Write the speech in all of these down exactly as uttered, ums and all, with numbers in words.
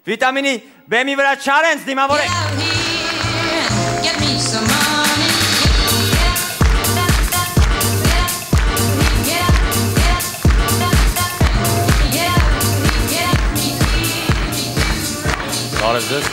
Վիտամինի բեմի վրա չարենց դիմավորեք։ Բարև ձեզ։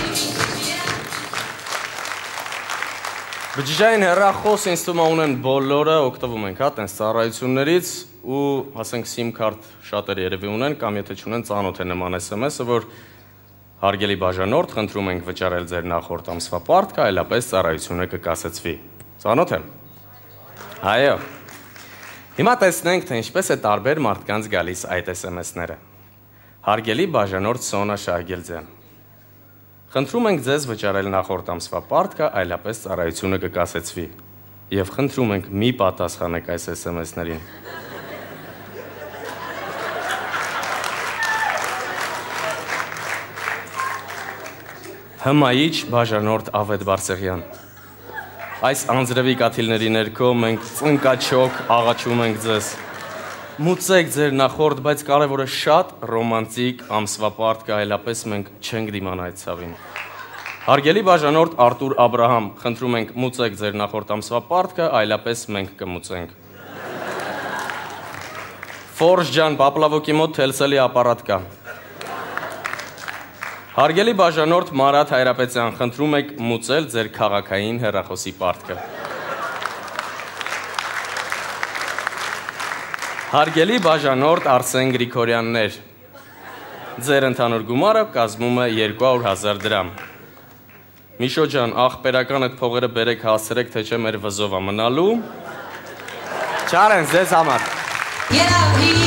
Բջջային հեռախոս ինձ թվում է ունեն բոլորը, օգտվում ենք, հա, տենց ծառայություններից ու ասենք SIM card շատերը երևի ունեն կամ եթե չունեն ծանոթ է նման S M S-ը, որ հարգելի բաժանորդ, խնդրում ենք վճարել ձեր նախորդ ամսվա պարտքը, այլապես ծառայությունը կկասեցվի։ Ծանոթ եմ։ Այո։ Հիմա տեսնենք, թե ինչպես է տարբեր մարդկանց գալիս այդ S M S-ները։ Հարգելի բաժանորդ Սոնա Շահգելձյան, խնդրում ենք ձեզ վճարել նախորդ ամսվա պարտքը, այլապես ծառայությունը կկասեցվի։ Եվ խնդրում ենք մի պատասխանեք այս S M S-ներին։ Հմայիչ բաժանորդ Ավետ Բարսեղյան։ Այս անձրևի կաթիլների ներքո մենք ծնկաչոք աղաչում ենք ձեզ։ Մուծեք ձեր նախորդ, բայց կարևորը շատ ռոմանտիկ ամսվա պարտքը, այլապես մենք չենք դիմանա այդ ցավին։ Հարգելի բաժանորդ Արտուր Աբրահամ, խնդրում ենք մուծեք ձեր նախորդ ամսվա պարտքը, այլապես մենք կմուծենք։ Ֆորժ ջան, Պապլավոկի մոտ թելսելի ապարատ կա։ Հարգելի բաժանորդ Մարատ Հայրապետյան, խնդրում եք մուծել ձեր քաղաքային հեռախոսի պարտքը։ Հարգելի բաժանորդ Արսեն Գրիգորյաններ, ձեր ընդհանուր գումարը կազմում է երկու հարյուր հազար դրամ։ Միշո ջան, աղբերական այդ փողերը բերեք հասցրեք, թե չէ մեր վզովա մնալու։ Չարենց ձեզ համար։